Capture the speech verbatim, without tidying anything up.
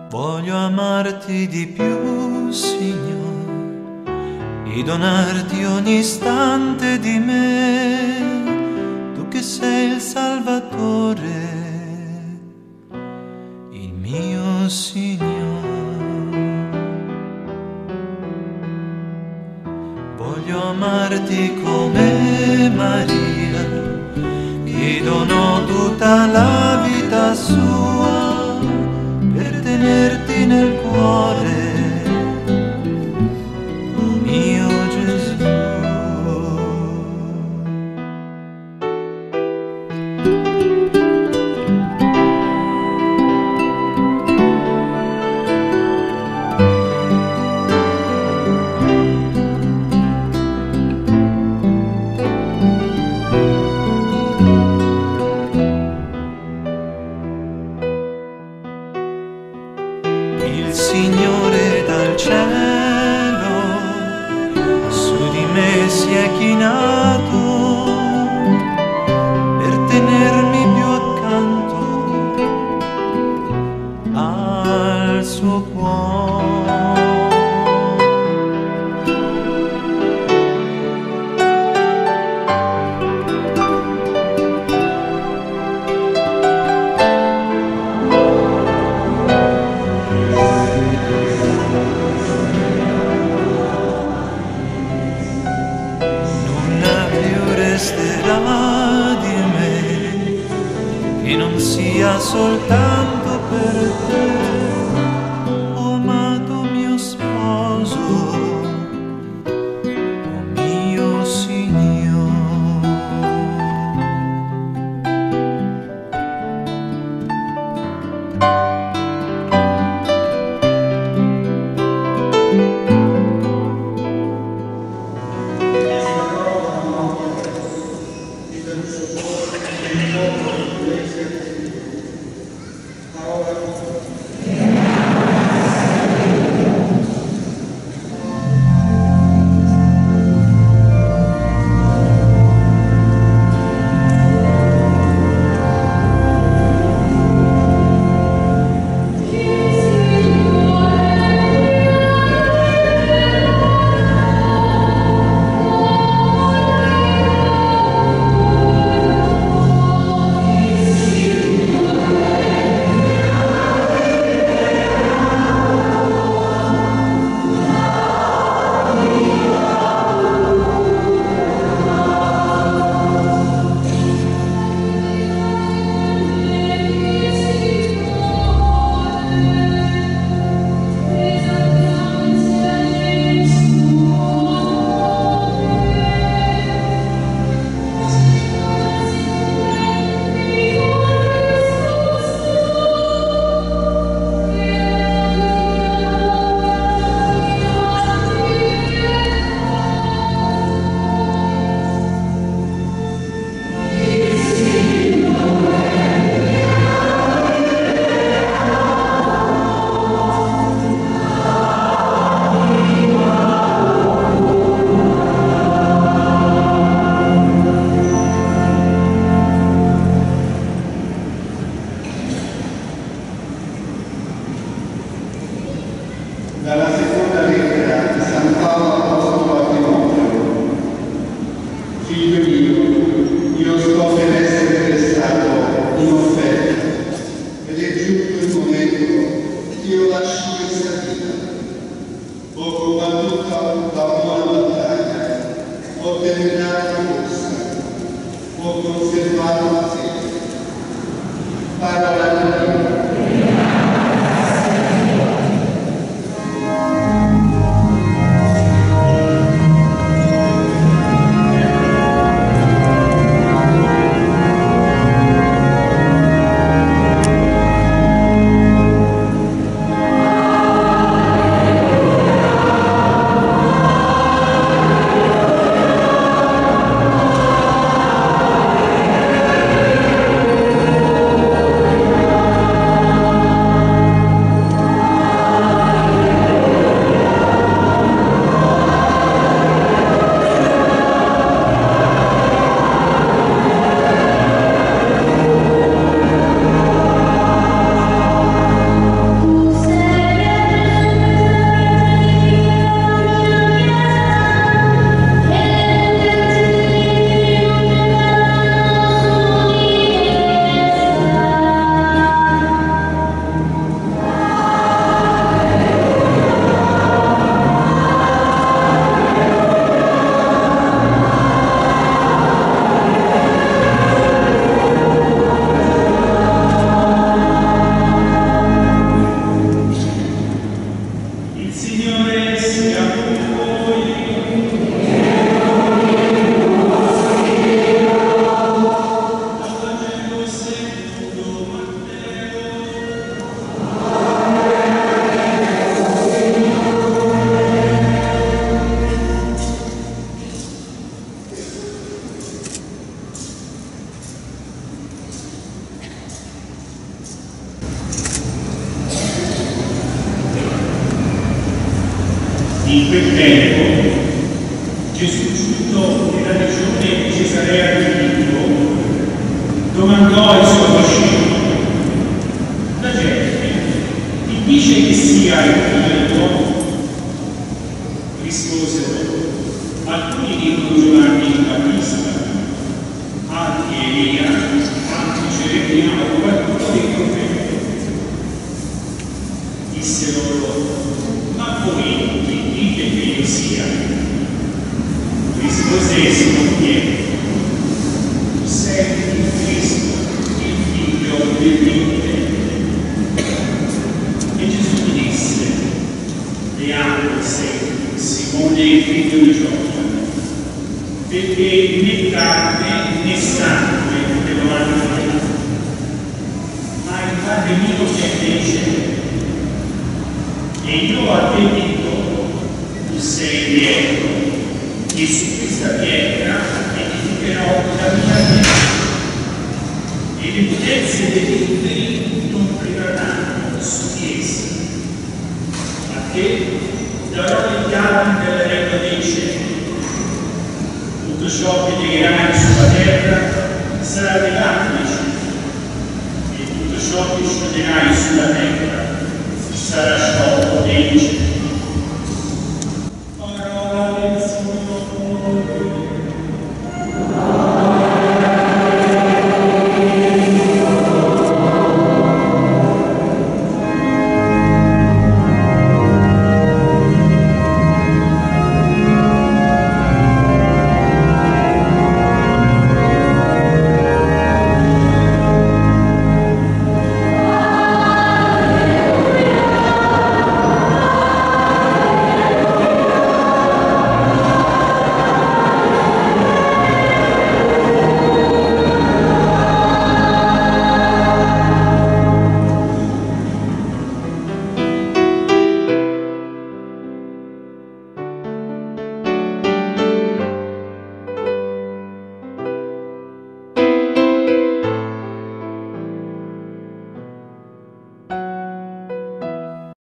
Voglio amarti di più, Signore, e donarti ogni istante di me, tu che sei il Salvatore, il mio Signore. Voglio amarti come Maria, che donò tutta la vita sua per tenerti nel cuore, oh mio Gesù. Il Signore dal cielo su di me si è chinato per tenermi più accanto al suo cuore. Resterà di me che non sia soltanto per te, oh amato mio sposo, oh mio Signore. Dalla seconda lettera di San Paolo Apostolo a Timoteo. Figlio mio, io sto per essere prestato in offerta ed è giunto il momento che io lasci questa vita. Ho combattuto la buona battaglia, ho terminato la corsa, ho conservato la fede. Parola di Dio. In quel tempo Gesù, giunto nella regione di Cesarea di Filippo, domandò ai suoi discepoli: la gente chi dice che sia il figlio dell'uomo? Risposero: alcuni dicono Giovanni il Battista, altri Elia, altri Geremia o qualcuno dei profeti. Disse loro: ma voi chi dite che io sia? Rispose Simon Pietro: tu sei il Cristo, il figlio del Dio vivente. E Gesù gli disse: beato sei, Simone, il figlio di Giona, perché né carne né sangue te lo hanno rivelato, ma il Padre mio che è nei cieli. E io a te dico: tu sei Pietro, e su questa pietra edificherò la mia chiesa, e le potenze degli inferi non prevarranno su di essa. A te darò le chiavi della regna dei cieli. Tutto ciò che legherai sulla terra sarà legato nei cieli, e tutto ciò che scioglierai sulla terra sarà sciolto nei cieli.